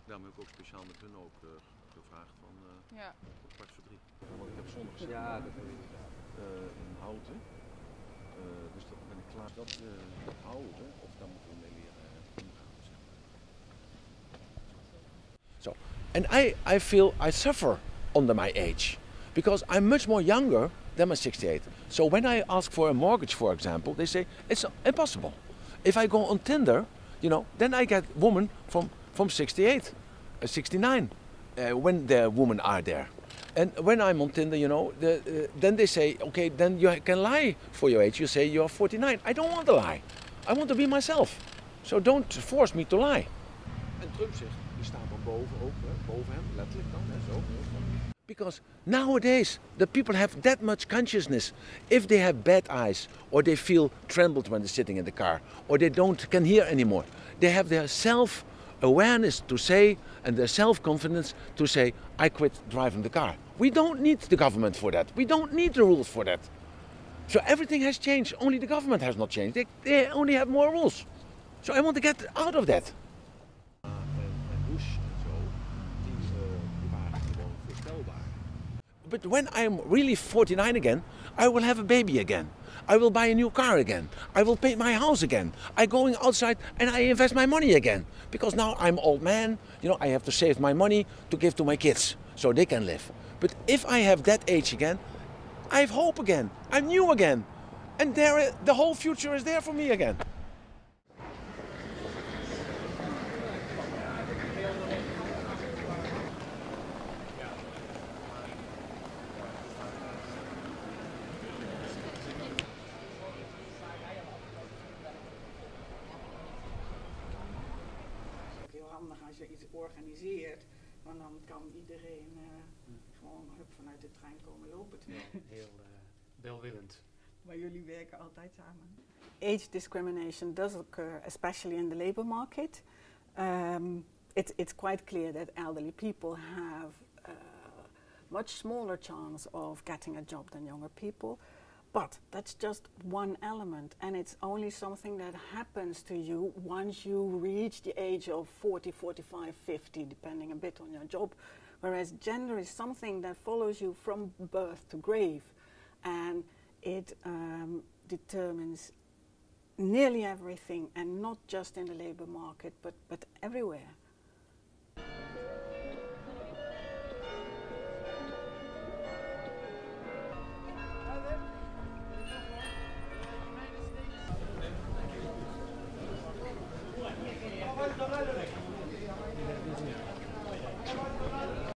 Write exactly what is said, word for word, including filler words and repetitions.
Daarom heb ik ook speciaal met hun ook uh, gevraagd van uh, ja. kwart voor drie. Want ik heb zondag zeg ja, dat weet ik. Uh, een houten. Uh, dus dat ben ik klaar. Dat uh, houden, of daar moeten we mee leren uh, omgaan. Zeg maar. So, and I, I feel I suffer under my age because I'm much more younger than my sixty-eight. So when I ask for a mortgage, for example, they say it's impossible. If I go on Tinder, you know, then I get women from, from sixty-eight, uh, sixty-nine, uh, when the women are there. And when I'm on Tinder, you know, the, uh, then they say, okay, then you can lie for your age. You say you're forty-nine. I don't want to lie. I want to be myself. So don't force me to lie. En Trump zegt, die staan van boven ook, hè, boven hem, letterlijk dan, hè, zo. Because nowadays the people have that much consciousness. If they have bad eyes, or they feel trembled when they're sitting in the car, or they don't can hear anymore, they have their self-awareness to say, and their self-confidence to say, I quit driving the car. We don't need the government for that. We don't need the rules for that. So everything has changed. Only the government has not changed. They, they only have more rules. So I want to get out of that. But when I'm really forty-nine again, I will have a baby again. I will buy a new car again. I will paint my house again. I'm going outside and I invest my money again. Because now I'm old man, you know, I have to save my money to give to my kids so they can live. But if I have that age again, I have hope again. I'm new again. And there, the whole future is there for me again. Als je iets organiseert, want dan kan iedereen uh, gewoon hup, vanuit de trein komen lopen. Ja, heel uh, welwillend. Maar jullie werken altijd samen. Age discrimination does occur, especially in the labor market. Um, it, it's quite clear that elderly people have a much smaller chance of getting a job than younger people. But that's just one element, and it's only something that happens to you once you reach the age of forty, forty-five, fifty, depending a bit on your job. Whereas gender is something that follows you from birth to grave, and it um, determines nearly everything, and not just in the labor market, but, but everywhere.